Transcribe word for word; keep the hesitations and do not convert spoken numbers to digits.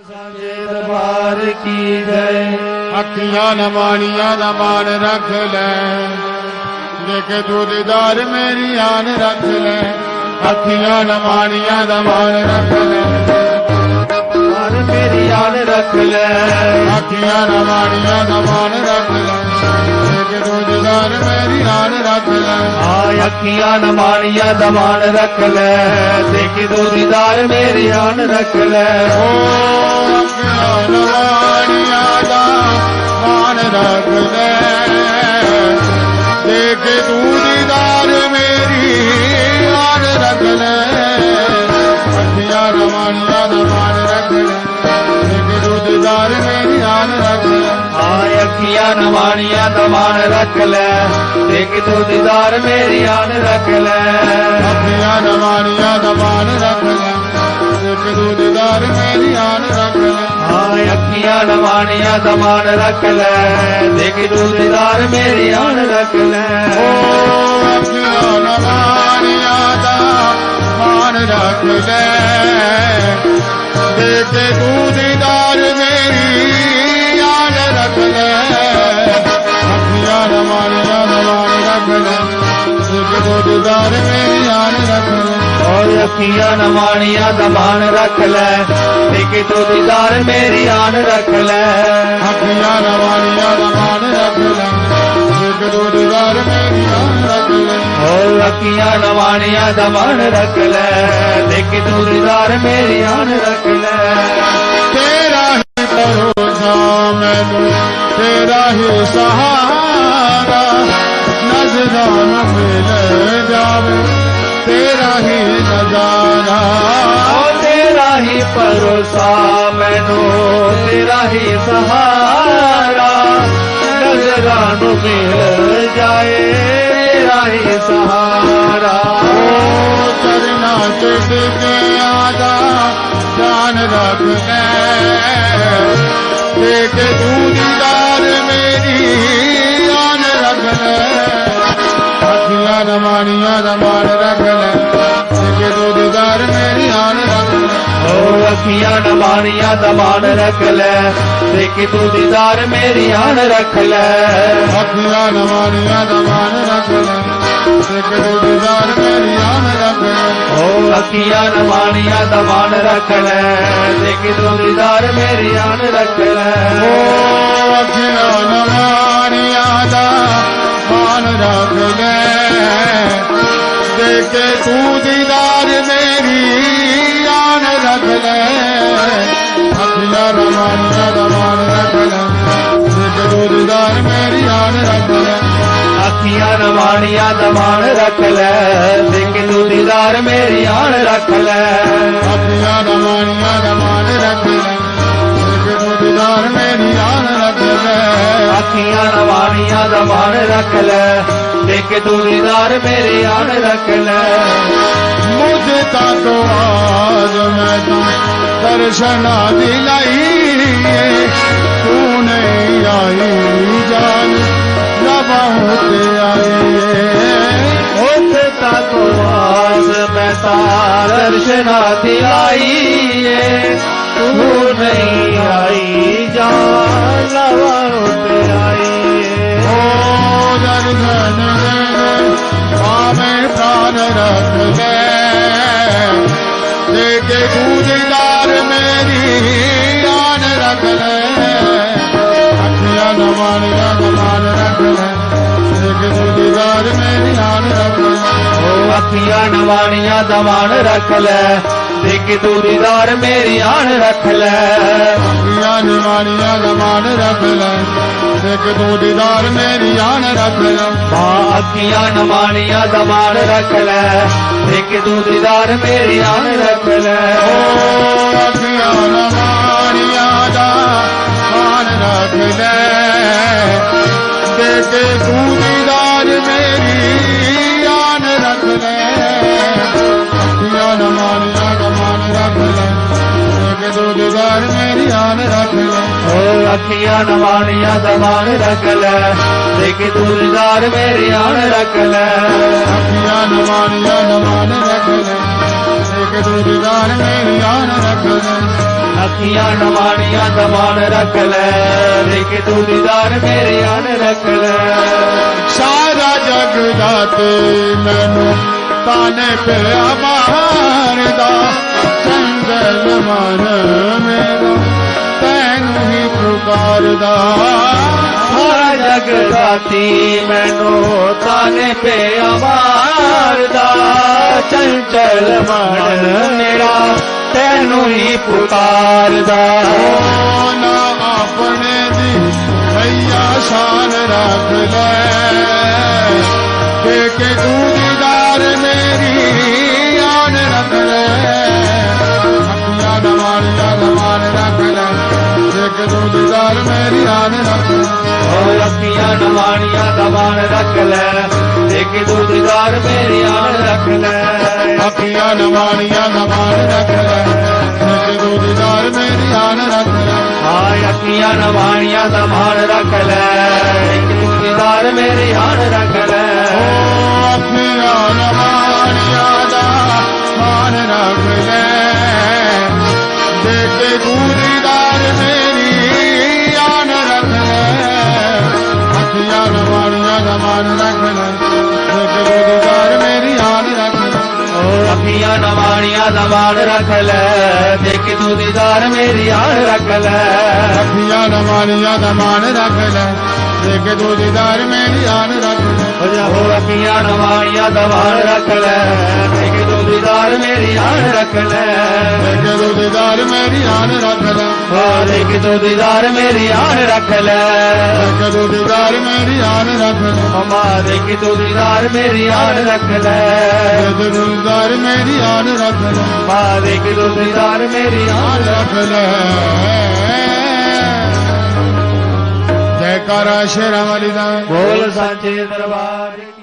सांझे दरबार की जय। अखियां नमानिया नमान रख ले, देखे तू दीदार मेरी आन रख ले। अखियां नमानिया नमान रख ले, दरबार मेरी आन रख ले। अखियां नमानिया नमान रख ले, देखे तू दीदार मेरी आन रख ले। आय अखियां नमानिया दमान रख ले, देखे तू दीदार मेरी आन रख ले। ओ अखियां नमानिया दमान रख ले, देखे तू दीदार मेरी आन रख ले। अखियां नमानिया दमान रख ले, देखे तू दीदार मेरी आन रख ले। आय अखियां नमानिया दमान रख ले, देखे तू दीदार मेरी आन रख ले। अखियां नमानिया दमान रख ले, देखे तू दीदार मेरी आन रख ले। आय अखियां नमानिया दमान रख ले, देखे तू दीदार मेरी आन रख ले। ओ अखियां नमानिया दमान रख ले, देखे तू दीदार मेरी आन रख ले। अखियां नमानिया दमान रख ले, देखे तू दीदार मेरी आन रख ले। और अखियां नमानिया दमान रख ले, देखे तू दीदार मेरी आन रख ले। अखियां नमानिया दमान रख ले, देखे तू दीदार मेरी आन रख ले। और अखियां नमानिया दमान रख ले, देखे तू दीदार मेरी आन रख ले। तेरा ही भरोसा मैनू, तेरा ही सहारा, नजराना मिल जावे तेरा ही नजारा। और तेरा ही भरोसा मैनू, तेरा ही सहारा, नजरानू मिल जाए तेरा ही सहारा। ओ चरना चिट के आजा जान रख ले, देखे तू दीदार मेरी आन रख ले। अखियां नमानिया दमान रख ले, देखे तू दीदार मेरी आन रख ले। और अखियां नमानिया दमान रख ले, देखे तू दीदार मेरी आन रख ले। अखियां नमानिया दमान रख ले, देखे तू दीदार मेरी आन रख ले। और अखियां नमानिया दमान रख ले, देखे तू दीदार मेरी आन रख ले। ओ अखियां नमानिया दमान रख ले, देखे तू दीदार मेरी आन रख ले। अखियां नमानिया दमान रख ले, देखे तू दीदार मेरी आन रख ले। अखियां नमानिया दमान रख ले, देखे तू दीदार मेरी आन रख ले। अखियां नमानिया दमान रख ले, देखे तू दीदार मेरी आन रख ले। अखियां नमानिया दमान रख ले, देखे तू दीदार मेरी आन रख ले। मुझे ता तो आज मैं तो दर्शना दिलाई, तू नहीं आई जान लबाहों से आई। होते ताको आस मैं तार दर्शना दिलाई, तू नहीं आई जान लबाहों आई। ओ दर्शन में प्राण रख ले, देखे तू दीदार मेरी आन रख ले। अखियां नमानिया दमान रख ले, देखे तू दीदार मेरी आन रख ले। ओ अखियां नमानिया दमान रख ले, देखे तू दीदार मेरी आन रख ले। अखियां नमानिया दमान रख ले, देखे तू दीदार मेरी आन रख ले। हाँ अखियां नमानिया दमान रख ले, देखे तू दीदार मेरी आन रख ले। ओ अखियां नमानिया दमान रख ले, देखे तू दीदार मेरी आन रख ले। अखियां नमानिया दमान रख ले, देखे तू दीदार मेरी आन रख ले। ओ अखियां नमानिया दमान रख ले, देखे तू दीदार मेरी आन रख ले। अखियां नमानिया दमान रख ले, देखे तू दीदार मेरी आन रख ले। अखियां नवानिया दमान रख ले देख तू दीदार मेरी आन रख ले सारा जग दाते मैनू ताने पे मारदा चंचल मन मेरा तैनू ही पुकारदा सारा जग दाती मैनू ताने पे मारदा चंचल मन मेरा तैनू ही पुकारदा ना अपने दी भैया शान रख ले के तू दीदार मेरी आन रख ले अखियां नवानिया दमान रख ले के तू दीदार मेरी आन रख ले अखियां नवानिया दमान रख ले देख तू दीदार मेरी आन रख ले अखियां नवानिया दमान रख ले देख तू दीदार मेरी आन रख ले हाय अखियां नवानिया दमान रख ले देख तू दीदार मेरी आन रख ले अखियां नवानिया दमान रख ले देख तू दीदार मेरी आन रख ले अखियां नवानिया दमान रख ले देख तू दीदार मेरी आन रख ले अखियां नवानिया दमान रख ले देख तू दीदार मेरी आन रख ले अखियां नवानिया दमान रख ले देख तू दीदार मेरी आन रख ले हो अखियां नवानिया दमान रख ले देख तू दीदार मेरी आन रख ले देख तू दीदार मेरी आन रख ले हो देख तू दीदार मेरी आन रख ले देख तू दीदार मेरी आन रख ले ममा देख तू दीदार मेरी आन रख ले देख तू दीदार मेरी आन रख ले माँ देख तू दीदार मेरी आन रख ले जयकारा शेरा वाली दा बोल साचे दरबार